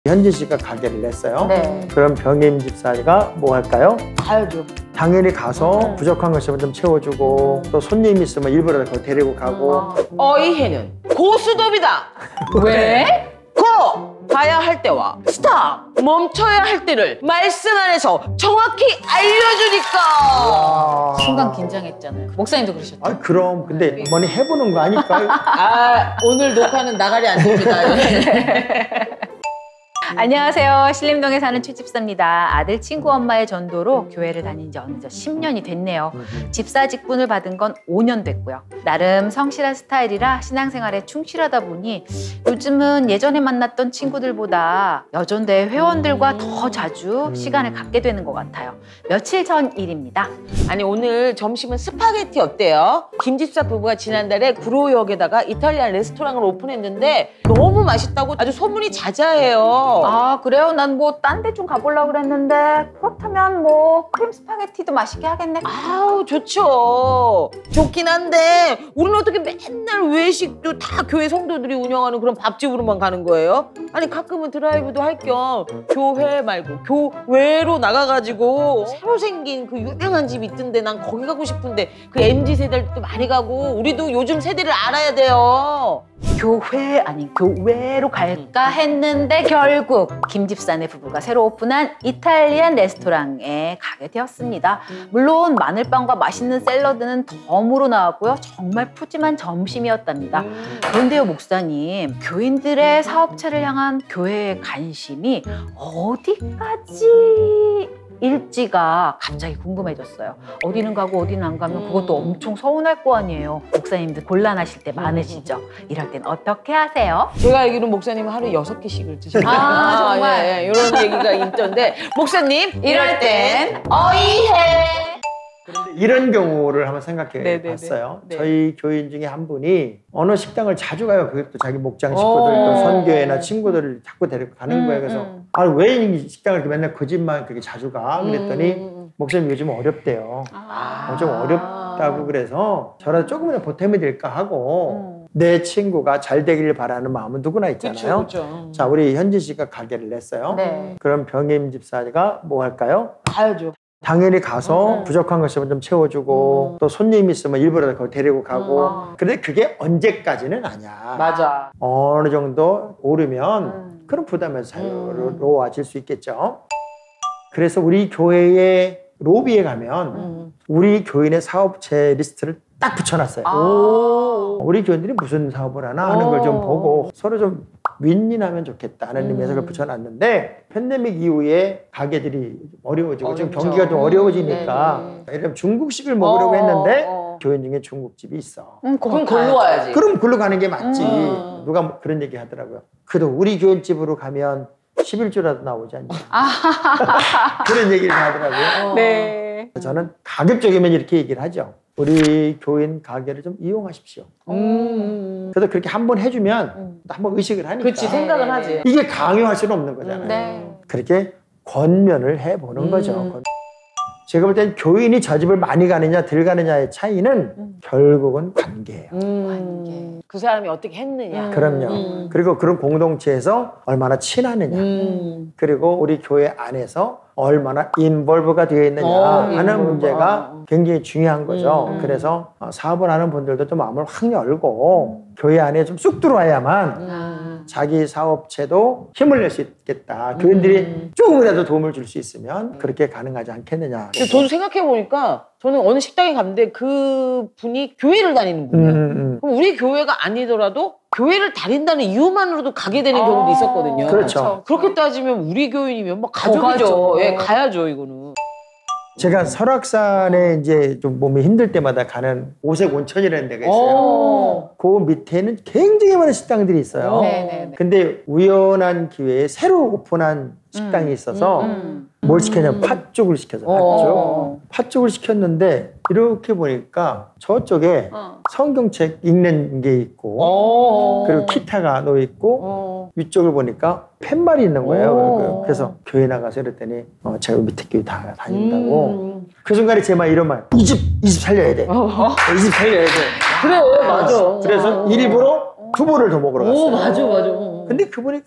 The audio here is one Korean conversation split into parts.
현진 씨가 가게를 냈어요. 네. 그럼 병임 집사가 뭐 할까요? 가야죠. 당연히 가서 부족한 거 있으면 좀 채워주고 또 손님 있으면 일부러 더 데리고 가고. 이 해는 고스톱이다. 왜? 고! 가야 할 때와 스탑! 멈춰야 할 때를 말씀 안에서 정확히 알려주니까. 순간 긴장했잖아요. 목사님도 그러셨죠? 아 그럼 근데 어머니 해보는 거 아닐까요? 오늘 녹화는 나가리 안 됩니다. 안녕하세요. 신림동에 사는 최집사입니다. 아들 친구 엄마의 전도로 교회를 다닌 지 어느덧 10년이 됐네요. 집사 직분을 받은 건 5년 됐고요. 나름 성실한 스타일이라 신앙생활에 충실하다 보니 요즘은 예전에 만났던 친구들보다 여전대 회원들과 더 자주 시간을 갖게 되는 것 같아요. 며칠 전 일입니다. 아니 오늘 점심은 스파게티 어때요? 김집사 부부가 지난달에 구로역에다가 이탈리안 레스토랑을 오픈했는데 너무 맛있다고 아주 소문이 자자해요. 아 그래요? 난 뭐 딴 데 좀 가보려고 그랬는데 그렇다면 뭐 크림 스파게티도 맛있게 하겠네. 아우 좋죠. 좋긴 한데 우리는 어떻게 맨날 외식도 다 교회 성도들이 운영하는 그런 밥집으로만 가는 거예요? 아니 가끔은 드라이브도 할 겸 교회 말고 교외로 나가가지고 새로 생긴 그 유명한 집 있던데 난 거기 가고 싶은데 그 MZ세대들도 많이 가고 우리도 요즘 세대를 알아야 돼요. 교회 아닌 교외로 갈까 했는데 결국 김집사네 부부가 새로 오픈한 이탈리안 레스토랑에 가게 되었습니다. 물론 마늘빵과 맛있는 샐러드는 덤으로 나왔고요. 정말 푸짐한 점심이었답니다. 그런데요 목사님, 교인들의 사업체를 향한 교회의 관심이 어디까지 일지가 갑자기 궁금해졌어요. 어디는 가고 어디는 안 가면 그것도 엄청 서운할 거 아니에요. 목사님들 곤란하실 때 많으시죠? 이럴 땐 어떻게 하세요? 제가 알기로는 목사님은 하루에 6개씩을 드시는 정말? 예, 이런 얘기가 있던데 목사님 이럴 땐 어이해. 그런데 이런 경우를 한번 생각해 네네네. 봤어요. 네. 저희 교인 중에 한 분이 어느 식당을 자주 가요. 그것도 자기 목장 식구들 또 선교회나 친구들을 자꾸 데리고 가는 거예요. 그래서 왜 이 식당을 이렇게 맨날 그 집만 그렇게 자주 가? 그랬더니 목사님 요즘 어렵대요. 좀 어렵다고 그래서 저라도 조금이라도 보탬이 될까 하고 내 친구가 잘 되기를 바라는 마음은 누구나 있잖아요. 그쵸. 자, 우리 현진 씨가 가게를 냈어요. 네. 그럼 병임 집사가 뭐 할까요? 가야죠. 당연히 가서 부족한 거 있으면 좀 채워주고 또 손님 있으면 일부러 더 데리고 가고 근데 그게 언제까지는 아니야. 맞아. 어느 정도 오르면 그런 부담에서 자유로워질 수 있겠죠. 그래서 우리 교회의 로비에 가면 우리 교인의 사업체 리스트를 딱 붙여놨어요. 우리 교인들이 무슨 사업을 하나 하는 걸 좀 보고 서로 좀 윈윈하면 좋겠다 하는 의미에서 그걸 붙여놨는데 팬데믹 이후에 가게들이 어려워지고 지금 경기가 좀 어려워지니까 예를 중국식을 먹으려고 했는데 교인 중에 중국집이 있어. 그럼 걸로 와야지. 그럼 글로 가는 게 맞지. 누가 뭐 그런 얘기 하더라고요. 그래도 우리 교인집으로 가면 11조라도 나오지 않냐. 그런 얘기를 하더라고요. 네. 저는 가급적이면 이렇게 얘기를 하죠. 우리 교인 가게를 좀 이용하십시오. 그래서 그렇게 한번 해주면 한번 의식을 하니까. 그렇지, 생각은 하지. 이게 강요할 수는 없는 거잖아요. 네. 그렇게 권면을 해보는 거죠. 제가 볼 땐 교인이 저 집을 많이 가느냐 덜 가느냐의 차이는 결국은 관계예요. 그 사람이 어떻게 했느냐. 그럼요. 그리고 그런 공동체에서 얼마나 친하느냐. 그리고 우리 교회 안에서 얼마나 인볼브가 되어 있느냐 하는 문제가 굉장히 중요한 거죠. 그래서 사업을 하는 분들도 좀 마음을 확 열고 교회 안에 좀 쑥 들어와야만 자기 사업체도 힘을 낼 수 있겠다. 교인들이 조금이라도 도움을 줄 수 있으면 그렇게 가능하지 않겠느냐. 근데 저도 생각해보니까 저는 어느 식당에 갔는데 그 분이 교회를 다니는 분이에요. 그럼 우리 교회가 아니더라도 교회를 다닌다는 이유만으로도 가게 되는 경우도 있었거든요. 그렇죠. 그렇게 따지면 우리 교인이면 뭐 가족이죠. 예, 가야죠, 이거는. 제가 설악산에 이제 좀 몸이 힘들 때마다 가는 오색 온천이라는 데가 있어요. 그 밑에는 굉장히 많은 식당들이 있어요. 네네네. 근데 우연한 기회에 새로 오픈한 식당이 있어서 뭘 시켰냐면 팥죽을 시켜서 팥죽을 시켰는데 이렇게 보니까 저쪽에 성경책 읽는 게 있고 그리고 기타가 놓여 있고 위쪽을 보니까 팻말이 있는 거예요. 그래서 교회 나가서 이랬더니 제가 밑에 교회 다 다닌다고 그 순간에 제 말 이런 말 이 집 살려야 돼. 이 집 살려야 돼. 그래, 맞아. 그래서 일부러 두부를 더 먹으러 갔어요. 맞아. 근데 그분이 그렇게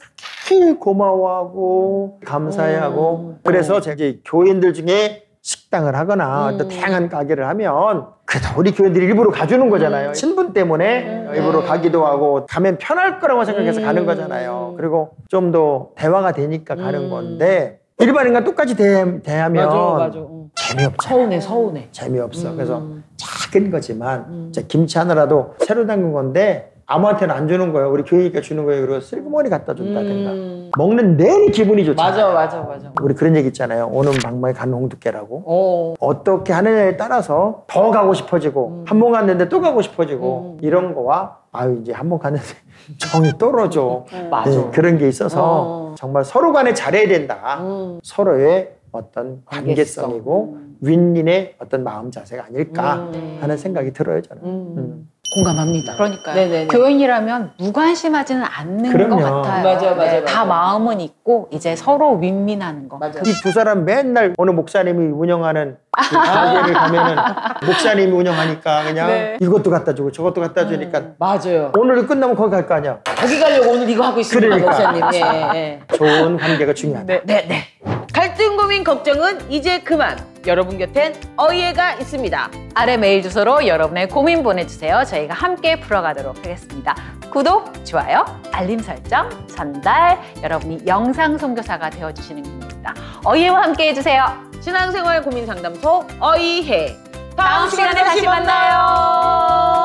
매일 고마워하고 감사해하고 그래서 제가 이제 교인들 중에 식당을 하거나 또 다양한 가게를 하면 그래도 우리 교인들이 일부러 가주는 거잖아요. 친분 때문에 일부러 가기도 하고 가면 편할 거라고 생각해서 가는 거잖아요. 그리고 좀 더 대화가 되니까 가는 건데 일반인과 똑같이 대하면 맞아. 재미없잖아요. 서운해. 재미없어. 그래서 작은 거지만 김치 하나라도 새로 담근 건데 아무한테는 안 주는 거예요. 우리 교회니까 주는 거예요. 그리고 슬그머니 갖다 준다든가. 먹는 내내 기분이 좋잖아요. 맞아. 우리 그런 얘기 있잖아요. 오는 방망이 가는 홍두깨라고. 어떻게 하느냐에 따라서 더 가고 싶어지고 한 번 갔는데 또 가고 싶어지고 이런 거와 아유 이제 한 번 갔는데 정이 떨어져. 맞아. 네, 그런 게 있어서 정말 서로 간에 잘해야 된다. 서로의 어떤 관계성이고 윈윈의 어떤 마음 자세가 아닐까 하는 생각이 들어요 저는. 공감합니다. 그러니까요. 네네네. 교인이라면 무관심하지는 않는 그럼요. 것 같아요. 맞아. 다 마음은 있고 이제 서로 윈윈하는 거. 맞아. 이 두 사람 맨날 어느 목사님이 운영하는 그 가게를 가면은 목사님이 운영하니까 그냥 이것도 갖다 주고 저것도 갖다 주니까 맞아요. 오늘 끝나면 거기 갈 거 아니야. 거기 가려고 오늘 이거 하고 있습니다, 그러니까. 목사님. 예. 좋은 관계가 중요하다. 네. 갈등, 고민, 걱정은 이제 그만. 여러분 곁엔 어이해가 있습니다. 아래 메일 주소로 여러분의 고민 보내주세요. 저희가 함께 풀어가도록 하겠습니다. 구독, 좋아요, 알림 설정, 전달. 여러분이 영상 선교사가 되어주시는 겁니다. 어이해와 함께 해주세요. 신앙생활 고민 상담소 어이해. 다음 시간에 다시 만나요.